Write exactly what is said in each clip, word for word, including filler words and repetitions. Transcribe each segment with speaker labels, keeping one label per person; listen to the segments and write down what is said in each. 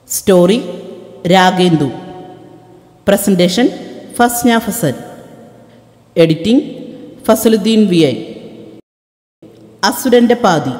Speaker 1: Story Ragendu. Presentation Fasna Fasal. Editing Fasaludheen V I. അസുരൻ്റെ പാതി.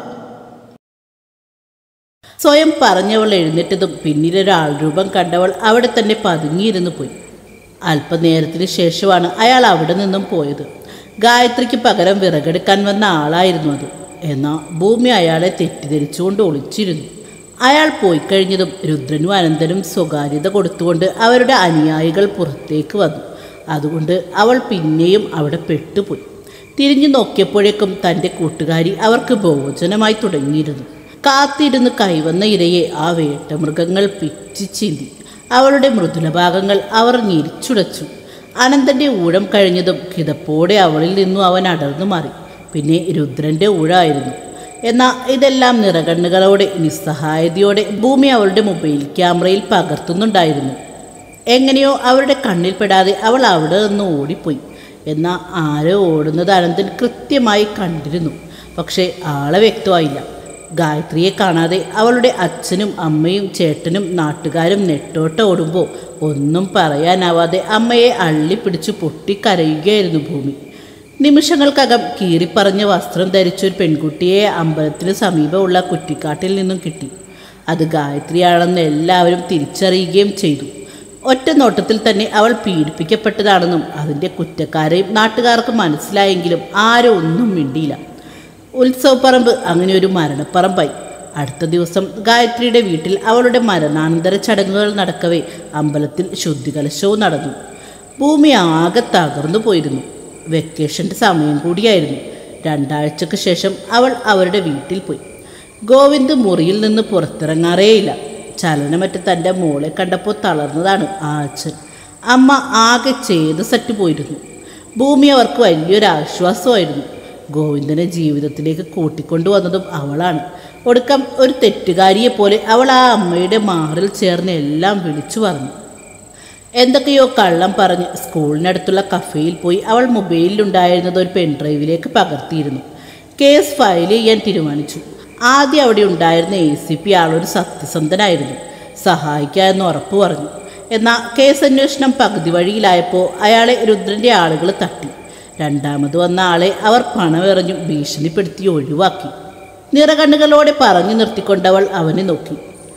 Speaker 1: സ്വയം പറഞ്ഞവൾ എഴുന്നേറ്റതും പിന്നിലൊരാൾ രൂപം കണ്ടവൾ അവിടെ തന്നെ പതുങ്ങിയിരുന്നു പോയി. അല്പനേരത്തിന് ശേഷമാണ് അയാൾ അവിടെ നിന്നും പോയത്. ഗായത്രിക്ക് പകരം വിറകെടുക്കാൻ വന്ന ആളായിരുന്നു അത്. എന്നാൽ ഭൂമി അയാളെ തെറ്റിദ്ധരിച്ചുകൊണ്ട് ഒളിച്ചിരുന്നു. അയാൾ പോയി കഴിഞ്ഞതും രുദ്രനും അനന്തനും സ്വകാര്യത കൊടുത്തുകൊണ്ട് അവരുടെ അനുയായികൾ പുറത്തേക്ക് വന്നു. അതുകൊണ്ട് അവൾ പിന്നെയും അവിടെ പെട്ടുപോയി. തിരിഞ്ഞു നോക്കിയപ്പോഴേക്കും തൻ്റെ കൂട്ടുകാരി അവർക്ക് ഭോജനമായി തുടങ്ങിയിരുന്നു. കാത്തിരുന്ന് കൈവന്ന ഇരയെ ആ വേട്ടമൃഗങ്ങൾ പിച്ചി ചീന്തി. അവളുടെ മൃദുലഭാഗങ്ങൾ അവർ ഞെരിച്ചുടച്ചു. അനന്തൻ്റെ ഊഴം കഴിഞ്ഞതും കിതപ്പോടെ അവളിൽ നിന്നും അവൻ അടർന്നു മാറി. പിന്നെ രുദ്രൻ്റെ ഊഴമായിരുന്നു. എന്നാൽ ഇതെല്ലാം നിറകണ്ണുകളോടെ നിസ്സഹായതയോടെ ഭൂമി അവളുടെ മൊബൈൽ ക്യാമറയിൽ പകർത്തുന്നുണ്ടായിരുന്നു. എങ്ങനെയോ അവരുടെ കണ്ണിൽപ്പെടാതെ അവൾ അവിടെ നിന്ന് ഓടിപ്പോയി. എന്നാൽ ആരോ ഓടുന്നത് അനന്തൻ കൃത്യമായി കണ്ടിരുന്നു. പക്ഷേ ആളെ വ്യക്തമായില്ല. ഗായത്രിയെ കാണാതെ അവളുടെ അച്ഛനും അമ്മയും ചേട്ടനും നാട്ടുകാരും നെട്ടോട്ട ഓടുമ്പോൾ ഒന്നും പറയാനാവാതെ അമ്മയെ അള്ളിപ്പിടിച്ച് പൊട്ടിക്കരയുകയായിരുന്നു ഭൂമി. നിമിഷങ്ങൾക്കകം കീറിപ്പറഞ്ഞ വസ്ത്രം ധരിച്ചൊരു പെൺകുട്ടിയെ അമ്പലത്തിന് സമീപമുള്ള കുറ്റിക്കാട്ടിൽ നിന്നും കിട്ടി. അത് ഗായത്രിയാണെന്ന് എല്ലാവരും തിരിച്ചറിയുകയും ചെയ്തു. ഒറ്റ നോട്ടത്തിൽ തന്നെ അവൾ പീഡിപ്പിക്കപ്പെട്ടതാണെന്നും അതിൻ്റെ കുറ്റക്കാരെയും നാട്ടുകാർക്ക് മനസ്സിലായെങ്കിലും ആരും ഒന്നും മിണ്ടിയില്ല. ഉത്സവപ്പറമ്പ് അങ്ങനെ ഒരു മരണപ്പറമ്പായി. അടുത്ത ദിവസം ഗായത്രിയുടെ വീട്ടിൽ അവളുടെ മരണാനന്തര ചടങ്ങുകൾ നടക്കവേ അമ്പലത്തിൽ ശുദ്ധികലശവും നടന്നു. ഭൂമി ആകെ തകർന്നു പോയിരുന്നു. വെക്കേഷൻ്റെ സമയം കൂടിയായിരുന്നു. രണ്ടാഴ്ചക്ക് ശേഷം അവൾ അവരുടെ വീട്ടിൽ പോയി. ഗോവിന്ദ് മുറിയിൽ നിന്ന് പുറത്തിറങ്ങാറേയില്ല. ചലനമറ്റ തൻ്റെ മോളെ കണ്ടപ്പോൾ തളർന്നതാണ് ആ അച്ഛൻ. അമ്മ ആകെ ചെയ്ത് സറ്റ് പോയിരുന്നു. ഭൂമി അവർക്ക് വലിയൊരു ആശ്വാസമായിരുന്നു. ഗോവിന്ദനെ ജീവിതത്തിലേക്ക് കൂട്ടിക്കൊണ്ടുവന്നതും അവളാണ്. ഒടുക്കം ഒരു തെറ്റുകാരിയെപ്പോലെ അവൾ ആ അമ്മയുടെ മാറിൽ ചേർന്ന് എല്ലാം വിളിച്ചു പറഞ്ഞു. എന്തൊക്കെയോ കള്ളം പറഞ്ഞ് സ്കൂളിനടുത്തുള്ള കഫേയിൽ പോയി അവൾ മൊബൈലിലുണ്ടായിരുന്നത് ഒരു പെൻഡ്രൈവിലേക്ക് പകർത്തിയിരുന്നു. കേസ് ഫയൽ ചെയ്യാൻ തീരുമാനിച്ചു. ആദ്യം അവിടെ ഉണ്ടായിരുന്ന എ സി പി ആളൊരു സത്യസന്ധനായിരുന്നു. സഹായിക്കാമെന്ന് ഉറപ്പ് പറഞ്ഞു. എന്നാൽ കേസ് അന്വേഷണം പകുതി വഴിയിലായപ്പോൾ അയാളെ രുദ്രൻ്റെ ആളുകൾ തട്ടി. രണ്ടാമത് വന്ന ആളെ അവർ പണമെറിഞ്ഞു ഭീഷണിപ്പെടുത്തി ഒഴിവാക്കി. നിറകണ്ണുകളോടെ പറഞ്ഞു നിർത്തിക്കൊണ്ടവൾ അവനെ നോക്കി.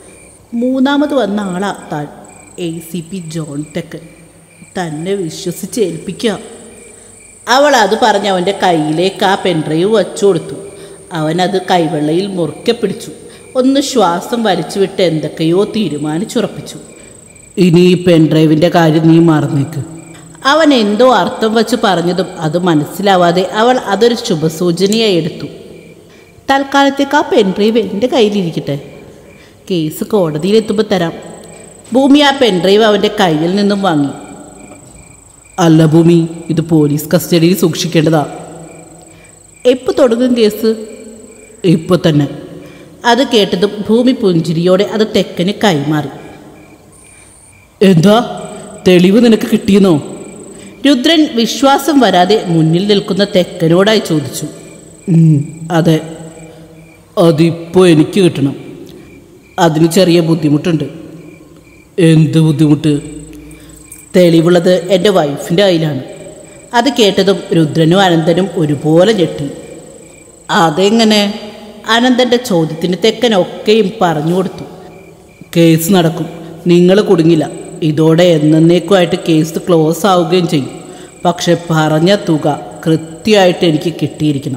Speaker 1: മൂന്നാമത് വന്ന ആളാ താൻ, A C P John Thekkan. തന്നെ വിശ്വസിച്ചേൽപ്പിക്കുക. അവൾ അത് പറഞ്ഞ് അവൻ്റെ കയ്യിലേക്ക് ആ പെൻഡ്രൈവ് വച്ചു കൊടുത്തു. അവനത് കൈവെള്ളയിൽ മുറുക്കെ പിടിച്ചു. ഒന്ന് ശ്വാസം വലിച്ചു വിട്ട് എന്തൊക്കെയോ തീരുമാനിച്ചുറപ്പിച്ചു. ഇനി ഈ പെൻഡ്രൈവിൻ്റെ കാര്യം നീ മറന്നേക്ക്. അവൻ എന്തോ അർത്ഥം വച്ച് പറഞ്ഞതും അത് മനസ്സിലാവാതെ അവൾ അതൊരു ശുഭസൂചനയായി എടുത്തു. തൽക്കാലത്തേക്ക് ആ പെൻഡ്രൈവ് എൻ്റെ കയ്യിലിരിക്കട്ടെ, കേസ് കോടതിയിലെത്തുമ്പോൾ തരാം. ഭൂമി ആ പെൻഡ്രൈവ് അവൻ്റെ കയ്യിൽ നിന്നും വാങ്ങി. അല്ല ഭൂമി, ഇത് പോലീസ് കസ്റ്റഡിയിൽ സൂക്ഷിക്കേണ്ടതാ. എപ്പോൾ തുടങ്ങും കേസ്? ഇപ്പോൾ തന്നെ. അത് കേട്ടതും ഭൂമി പുഞ്ചിരിയോടെ അത് തെക്കന് കൈമാറി. എന്താ തെളിവ് നിനക്ക് കിട്ടിയെന്നോ? രുദ്രൻ വിശ്വാസം വരാതെ മുന്നിൽ നിൽക്കുന്ന തെക്കനോടായി ചോദിച്ചു. അതെ, അതിപ്പോൾ എനിക്ക് കിട്ടണം. അതിന് ചെറിയ ബുദ്ധിമുട്ടുണ്ട്. എന്ത് ബുദ്ധിമുട്ട്? തെളിവുള്ളത് എൻ്റെ വൈഫിൻ്റെ കയ്യിലാണ്. അത് കേട്ടതും രുദ്രനും അനന്തനും ഒരുപോലെ ഞെട്ടി. അതെങ്ങനെ? അനന്തൻ്റെ ചോദ്യത്തിന് തെക്കനൊക്കെയും പറഞ്ഞു കൊടുത്തു. കേസ് നടക്കും, നിങ്ങൾ കുടുങ്ങില്ല. ഇതോടെ എന്നേക്കുമായിട്ട് കേസ് ക്ലോസ് ആവുകയും ചെയ്യും. പക്ഷെ പറഞ്ഞ തുക കൃത്യമായിട്ട് എനിക്ക് കിട്ടിയിരിക്കണം.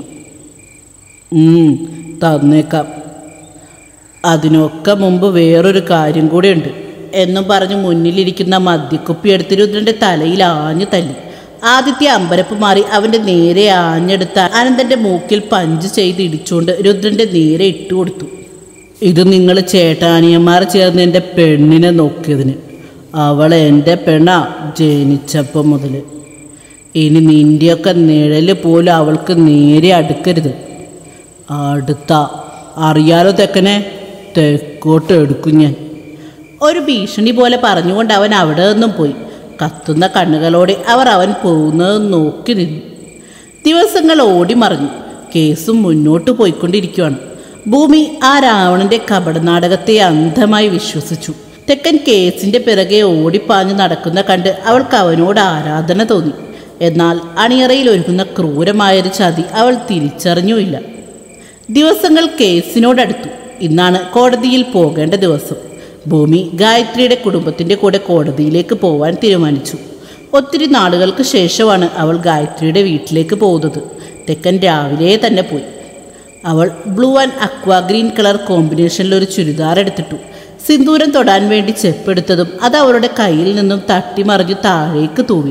Speaker 1: തന്നേക്കാം. അതിനൊക്കെ മുമ്പ് വേറൊരു കാര്യം കൂടെയുണ്ട് എന്നും പറഞ്ഞ് മുന്നിലിരിക്കുന്ന മദ്യക്കുപ്പി എടുത്ത് രുദ്രൻ്റെ തലയിൽ ആഞ്ഞു തല്ലി. ആദ്യത്തെ അമ്പരപ്പ് മാറി അവൻ്റെ നേരെ ആഞ്ഞെടുത്ത അനന്തൻ്റെ മൂക്കിൽ പഞ്ച് ചെയ്ത് ഇടിച്ചുകൊണ്ട് രുദ്രൻ്റെ നേരെ ഇട്ടുകൊടുത്തു. ഇത് നിങ്ങൾ ചേട്ടാനിയന്മാർ ചേർന്ന് എൻ്റെ പെണ്ണിനെ നോക്കിയതിന്. അവൾ എൻ്റെ പെണ്ണാ ജനിച്ചപ്പം മുതൽ. ഇനി നിൻ്റെയൊക്കെ നിഴൽ പോലും അവൾക്ക് നേരെ അടുക്കരുത്. അടുത്ത അറിയാലോ തെക്കനെ, തെക്കോട്ട് എടുക്കും ഞാൻ. ഒരു ഭീഷണി പോലെ പറഞ്ഞുകൊണ്ട് അവൻ അവിടെ നിന്നും പോയി. കത്തുന്ന കണ്ണുകളോടെ അവർ അവൻ പോകുന്നത് നോക്കി നിന്നു. ദിവസങ്ങൾ ഓടിമറിഞ്ഞു. കേസും മുന്നോട്ട് പോയിക്കൊണ്ടിരിക്കുകയാണ്. ഭൂമി ആ രാവണൻ്റെ കപടനാടകത്തെ അന്ധമായി വിശ്വസിച്ചു. തെക്കൻ കേസിൻ്റെ പിറകെ ഓടിപ്പാഞ്ഞ് നടക്കുന്ന കണ്ട് അവൾക്ക് അവനോട് ആരാധന തോന്നി. എന്നാൽ അണിയറയിൽ ഒരുങ്ങുന്ന ക്രൂരമായൊരു ചതി അവൾ തിരിച്ചറിഞ്ഞുമില്ല. ദിവസങ്ങൾ കേസിനോടടുത്തു. ഇന്നാണ് കോടതിയിൽ പോകേണ്ട ദിവസം. ഭൂമി ഗായത്രിയുടെ കുടുംബത്തിൻ്റെ കൂടെ കോടതിയിലേക്ക് പോവാൻ തീരുമാനിച്ചു. ഒത്തിരി നാളുകൾക്ക് ശേഷമാണ് അവൾ ഗായത്രിയുടെ വീട്ടിലേക്ക് പോകുന്നത്. തെക്കൻ രാവിലെ തന്നെ പോയി. അവൾ blue and aqua green colour കോമ്പിനേഷനിലൊരു ചുരിദാർ എടുത്തിട്ടു. സിന്ദൂരം തൊടാൻ വേണ്ടി ചെപ്പെടുത്തതും അത് അവളുടെ കയ്യിൽ നിന്നും തട്ടിമറിഞ്ഞ് താഴേക്ക് തൂവി.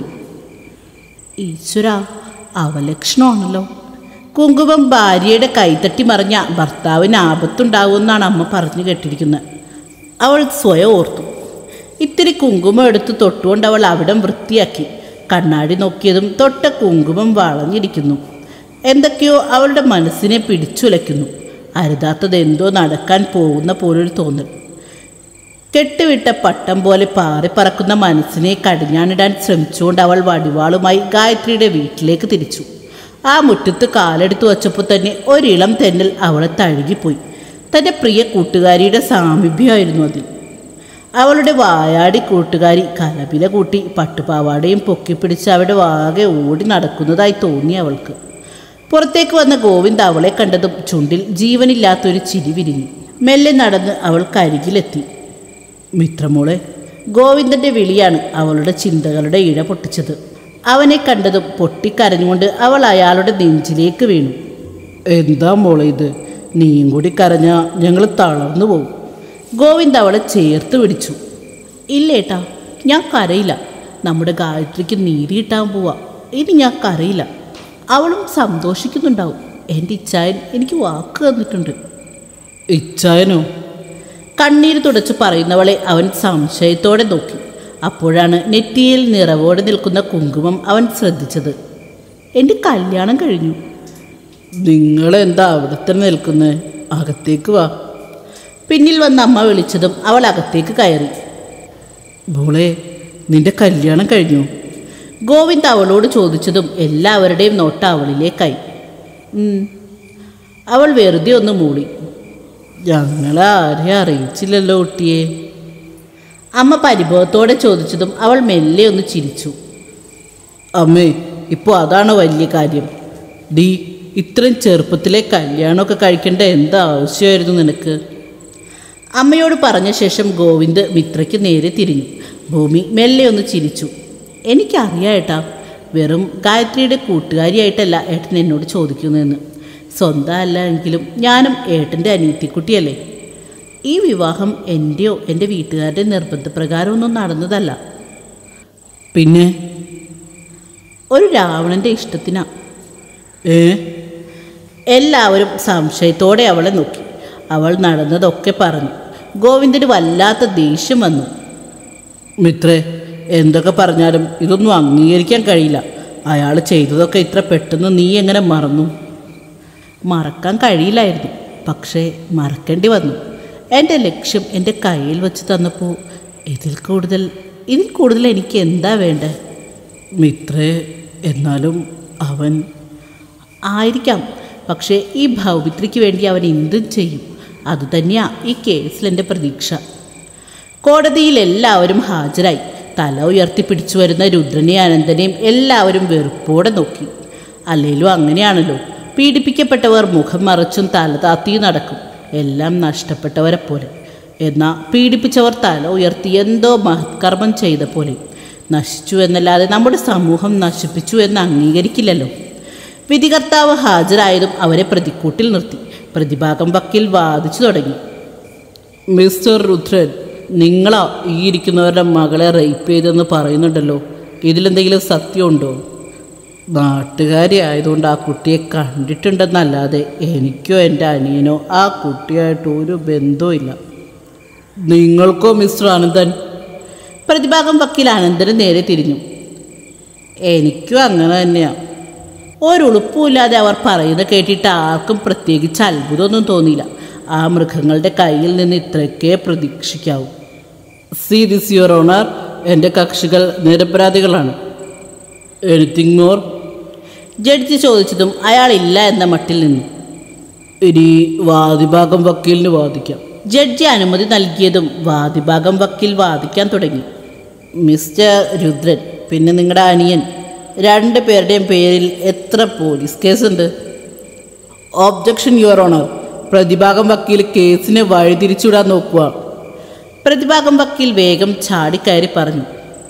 Speaker 1: ഈശ്വര, അവലക്ഷണമാണല്ലോ. കുങ്കുമം ഭാര്യയുടെ കൈതട്ടി മറിഞ്ഞ ഭർത്താവിന് ആപത്തുണ്ടാവുമെന്നാണ് അമ്മ പറഞ്ഞു കേട്ടിരിക്കുന്നത്. അവൾ സ്വയം ഓർത്തു. ഇത്തിരി കുങ്കുമം എടുത്ത് തൊട്ടുകൊണ്ട് അവൾ അവിടം വൃത്തിയാക്കി. കണ്ണാടി നോക്കിയതും തൊട്ട കുങ്കുമം വളഞ്ഞിരിക്കുന്നു. എന്തൊക്കെയോ അവളുടെ മനസ്സിനെ പിടിച്ചുലയ്ക്കുന്നു. അരുതാത്തത് എന്തോ നടക്കാൻ പോകുന്ന പോലൊരു തോന്നൽ. കെട്ടുവിട്ട പട്ടം പോലെ പാറിപ്പറക്കുന്ന മനസ്സിനെ കടിഞ്ഞാണിടാൻ ശ്രമിച്ചുകൊണ്ട് അവൾ വടിവാളുമായി ഗായത്രിയുടെ വീട്ടിലേക്ക് തിരിച്ചു. ആ മുറ്റത്ത് കാലെടുത്തു വച്ചപ്പോൾ തന്നെ ഒരിളം തെന്നൽ അവളെ തഴുകിപ്പോയി. തൻ്റെ പ്രിയ കൂട്ടുകാരിയുടെ സാമീപ്യമായിരുന്നു അതിൽ. അവളുടെ വായാടി കൂട്ടുകാരി കലപില കൂട്ടി പട്ടുപാവാടയും പൊക്കിപ്പിടിച്ച് അവിടെ വാകെ ഓടി നടക്കുന്നതായി തോന്നി അവൾക്ക്. പുറത്തേക്ക് വന്ന ഗോവിന്ദ് അവളെ കണ്ടതും ചുണ്ടിൽ ജീവനില്ലാത്തൊരു ചിരി വിരിഞ്ഞു. മെല്ലെ നടന്ന് അവൾ കരികിലെത്തി. മിത്രമോളെ. ഗോവിന്ദൻ്റെ വിളിയാണ് അവളുടെ ചിന്തകളുടെ ഇഴ പൊട്ടിച്ചത്. അവനെ കണ്ടതും പൊട്ടിക്കരഞ്ഞുകൊണ്ട് അവൾ അയാളുടെ നെഞ്ചിലേക്ക് വീണു. എന്താ മോളെ ഇത്? നീയും കൂടി കരഞ്ഞാൽ ഞങ്ങൾ തളർന്നു പോകും. ഗോവിന്ദ് അവളെ ചേർത്ത് പിടിച്ചു. ഇല്ലേട്ടാ, ഞാൻ കരയില്ല. നമ്മുടെ ഗായത്രിക്ക് നീതി കിട്ടാൻ പോവാ. ഇനി ഞാൻ കരയില്ല. അവളും സന്തോഷിക്കുന്നുണ്ടാവും. എൻ്റെ ഇച്ചായൻ എനിക്ക് വാക്ക് തന്നിട്ടുണ്ട്. ഇച്ചായനോ? കണ്ണീര് തുടച്ച് പറയുന്നവളെ അവൻ സംശയത്തോടെ നോക്കി. അപ്പോഴാണ് നെറ്റിയിൽ നിറവോടെ നിൽക്കുന്ന കുങ്കുമം അവൻ ശ്രദ്ധിച്ചത്. എൻ്റെ കല്യാണം കഴിഞ്ഞു. നിങ്ങളെന്താ അവിടെ തന്നെ നിൽക്കുന്നത്? അകത്തേക്ക് വാ. പിന്നിൽ വന്ന അമ്മ വിളിച്ചതും അവൾ അകത്തേക്ക് കയറി. മോളെ, നിന്റെ കല്യാണം കഴിഞ്ഞു? ഗോവിന്ദ് അവളോട് ചോദിച്ചതും എല്ലാവരുടെയും നോട്ട അവളിലേക്കായി. അവൾ വെറുതെ ഒന്ന് മൂളി. ഞങ്ങളെ ആരെയും അറിയിച്ചില്ലല്ലോ കുട്ടിയെ. അമ്മ പരിഭവത്തോടെ ചോദിച്ചതും അവൾ മെല്ലെ ഒന്ന് ചിരിച്ചു. അമ്മേ, ഇപ്പോൾ അതാണ് വലിയ കാര്യം. ഡി, ഇത്രയും ചെറുപ്പത്തിലെ കല്യാണമൊക്കെ കഴിക്കേണ്ട എന്താ ആവശ്യമായിരുന്നു നിനക്ക്? അമ്മയോട് പറഞ്ഞ ശേഷം ഗോവിന്ദ് മിത്രയ്ക്ക് നേരെ തിരിഞ്ഞു. ഭൂമി മെല്ലെ ഒന്ന് ചിരിച്ചു. എനിക്കറിയാം ഏട്ടാ, വെറും ഗായത്രിയുടെ കൂട്ടുകാരിയായിട്ടല്ല ഏട്ടൻ എന്നോട് ചോദിക്കുന്നതെന്ന്. സ്വന്തം അല്ല എങ്കിലും ഞാനും ഏട്ടൻ്റെ അനിയത്തിക്കുട്ടിയല്ലേ. ഈ വിവാഹം എൻ്റെയോ എൻ്റെ വീട്ടുകാരുടെ നിർബന്ധപ്രകാരമൊന്നും നടന്നതല്ല. പിന്നെ ഒരു രാവണൻ്റെ ഇഷ്ടത്തിനാ. ഏ? എല്ലാവരും സംശയത്തോടെ അവളെ നോക്കി. അവൾ നടന്നതൊക്കെ പറഞ്ഞു. ഗോവിന്ദന് വല്ലാത്ത ദേഷ്യം വന്നു. മിത്രേ, എന്തൊക്കെ പറഞ്ഞാലും ഇതൊന്നും അംഗീകരിക്കാൻ കഴിയില്ല. അയാൾ ചെയ്തതൊക്കെ ഇത്ര പെട്ടെന്ന് നീ എങ്ങനെ മറന്നു? മറക്കാൻ കഴിയില്ലായിരുന്നു, പക്ഷേ മറക്കേണ്ടി വന്നു. എൻ്റെ ലക്ഷ്യം എൻ്റെ കയ്യിൽ വെച്ച് തന്നപ്പോൾ ഇതിൽ കൂടുതൽ ഇതിൽ കൂടുതൽ എനിക്ക് എന്താ വേണ്ടേ? മിത്രേ, എന്നാലും അവൻ ആയിരിക്കാം, പക്ഷേ ഈ ഭൗമിത്രിക്ക് വേണ്ടി അവൻ എന്തും ചെയ്യും. അതുതന്നെയാണ് ഈ കേസിൽ എൻ്റെ പ്രതീക്ഷ. കോടതിയിൽ എല്ലാവരും ഹാജരായി. തല ഉയർത്തിപ്പിടിച്ചു വരുന്ന രുദ്രനെയും അനന്തനെയും എല്ലാവരും വെറുപ്പോടെ നോക്കി. അല്ലേലും അങ്ങനെയാണല്ലോ, പീഡിപ്പിക്കപ്പെട്ടവർ മുഖം മറച്ചും തല താത്തിയും നടക്കും, എല്ലാം നഷ്ടപ്പെട്ടവരെ പോലെ. എന്നാൽ പീഡിപ്പിച്ചവർ തല ഉയർത്തി എന്തോ മഹത്കർമ്മം ചെയ്ത പോലെ. നശിച്ചു എന്നല്ലാതെ നമ്മുടെ സമൂഹം നശിപ്പിച്ചു എന്ന് അംഗീകരിക്കില്ലല്ലോ. വിധികർത്താവ് ഹാജരായതും അവരെ പ്രതിക്കൂട്ടിൽ നിർത്തി. പ്രതിഭാഗം വക്കീൽ വാദിച്ചു തുടങ്ങി. മിസ്റ്റർ രുദ്രൻ, നിങ്ങളാ ഈ ഇരിക്കുന്നവരുടെ മകളെ റേപ്പ് ചെയ്തെന്ന് പറയുന്നുണ്ടല്ലോ, ഇതിലെന്തെങ്കിലും സത്യമുണ്ടോ? നാട്ടുകാരി ആയതുകൊണ്ട് ആ കുട്ടിയെ കണ്ടിട്ടുണ്ടെന്നല്ലാതെ എനിക്കോ എൻ്റെ അനിയനോ ആ കുട്ടിയായിട്ട് ഒരു ബന്ധവുമില്ല. നിങ്ങൾക്കോ മിസ്റ്റർ അനന്തൻ? പ്രതിഭാഗം വക്കീൽ അനന്തന് നേരെ തിരിഞ്ഞു. എനിക്കും അങ്ങനെ തന്നെയാണ്. ഒരുളുപ്പുമില്ലാതെ അവർ പറയുന്നത് കേട്ടിട്ട് ആർക്കും പ്രത്യേകിച്ച് അത്ഭുതമൊന്നും തോന്നിയില്ല. ആ മൃഗങ്ങളുടെ കയ്യിൽ നിന്ന് ഇത്രയൊക്കെ പ്രതീക്ഷിക്കാവൂ. സീ ദിസ് യുവർ ഓണർ, എൻ്റെ കക്ഷികൾ നിരപരാധികളാണ്. Anything more? ജഡ്ജി ചോദിച്ചതും അയാളില്ല എന്ന മട്ടിൽ നിന്നു. ഇനി വാദിഭാഗം വക്കീലിന് വാദിക്കാം. ജഡ്ജി അനുമതി നൽകിയതും വാദിഭാഗം വക്കീൽ വാദിക്കാൻ തുടങ്ങി. മിസ്റ്റർ രുദ്രൻ, പിന്നെ നിങ്ങളുടെ അനിയൻ, രണ്ട് പേരുടെയും പേരിൽ എത്ര പോലീസ് കേസുണ്ട്? Objection your honour. പ്രതിഭാഗം വക്കീൽ കേസിനെ വഴിതിരിച്ചുവിടാൻ നോക്കുക. പ്രതിഭാഗം വക്കീൽ വേഗം ചാടിക്കയറി പറഞ്ഞു.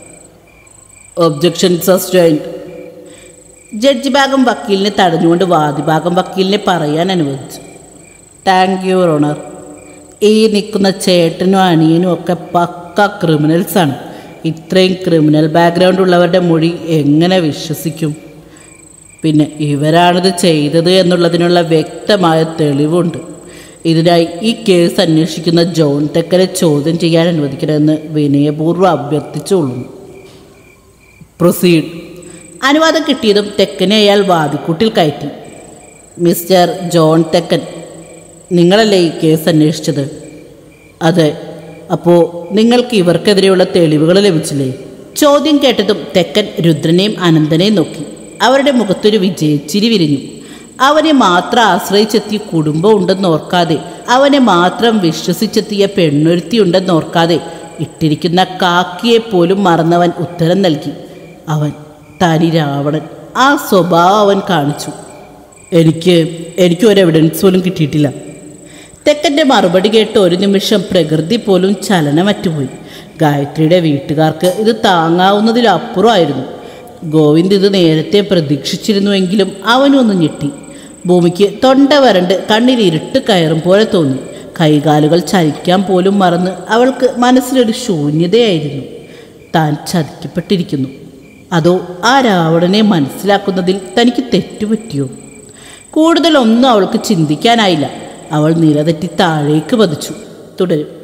Speaker 1: Objection sustained. ജഡ്ജി ഭാഗം വക്കീലിനെ തടഞ്ഞുകൊണ്ട് വാദിഭാഗം വക്കീലിനെ പറയാൻ അനുവദിച്ചു. Thank you your honour. ഈ നിൽക്കുന്ന ചേട്ടനും അനിയനും ഒക്കെ പക്ക ക്രിമിനൽസാണ്. ഇത്രയും ക്രിമിനൽ ബാക്ക്ഗ്രൗണ്ട് ഉള്ളവരുടെ മൊഴി എങ്ങനെ വിശ്വസിക്കും? പിന്നെ ഇവരാണിത് ചെയ്തത് എന്നുള്ളതിനുള്ള വ്യക്തമായ തെളിവുണ്ട്. ഇതിനായി ഈ കേസ് അന്വേഷിക്കുന്ന ജോൺ തെക്കനെ ചോദ്യം ചെയ്യാൻ അനുവദിക്കണമെന്ന് വിനയപൂർവ്വം അഭ്യർത്ഥിച്ചുകൊള്ളുന്നു. പ്രൊസീഡ്. അനുവാദം കിട്ടിയതും തെക്കനെ അയാൾ വാദിക്കൂട്ടിൽ കയറ്റി. മിസ്റ്റർ ജോൺ തെക്കൻ, നിങ്ങളല്ലേ ഈ കേസ് അന്വേഷിച്ചത്? അതെ. അപ്പോൾ നിങ്ങൾക്ക് ഇവർക്കെതിരെയുള്ള തെളിവുകൾ ലഭിച്ചില്ലേ? ചോദ്യം കേട്ടതും തെക്കൻ രുദ്രനെയും അനന്തനെയും നോക്കി. അവരുടെ മുഖത്തൊരു വിജയച്ചിരി വിരിഞ്ഞു. അവനെ മാത്രം ആശ്രയിച്ചെത്തിയ കുടുംബം ഉണ്ടെന്നോർക്കാതെ, അവനെ മാത്രം വിശ്വസിച്ചെത്തിയ പെണ്ണൊരുത്തി ഉണ്ടെന്നോർക്കാതെ, ഇട്ടിരിക്കുന്ന കാക്കിയെപ്പോലും മറന്നവൻ ഉത്തരം നൽകി. അവൻ തനി രാവണൻ. ആ സ്വഭാവം അവൻ കാണിച്ചു. എനിക്ക് എനിക്ക് ഒരു എവിഡൻസ് പോലും കിട്ടിയിട്ടില്ല. തെക്കൻ്റെ മറുപടി കേട്ട് ഒരു നിമിഷം പ്രകൃതി പോലും ചലനമറ്റുപോയി. ഗായത്രിയുടെ വീട്ടുകാർക്ക് ഇത് താങ്ങാവുന്നതിലപ്പുറമായിരുന്നു. ഗോവിന്ദ് ഇത് നേരത്തെ പ്രതീക്ഷിച്ചിരുന്നുവെങ്കിലും അവനൊന്ന് ഞെട്ടി. ഭൂമിക്ക് തൊണ്ട വരണ്ട് കണ്ണിൽ ഇരുട്ട് കയറും പോലെ തോന്നി. കൈകാലുകൾ ചലിക്കാൻ പോലും മറന്ന് അവൾക്ക് മനസ്സിലൊരു ശൂന്യതയായിരുന്നു. താൻ ചതിക്കപ്പെട്ടിരിക്കുന്നു. അതോ ആ രാവണനെ മനസ്സിലാക്കുന്നതിൽ തനിക്ക് തെറ്റുപറ്റിയോ? കൂടുതലൊന്നും അവൾക്ക് ചിന്തിക്കാനായില്ല. അവൾ നിലതെറ്റി താഴേക്ക് പതിച്ചു. തുടരും.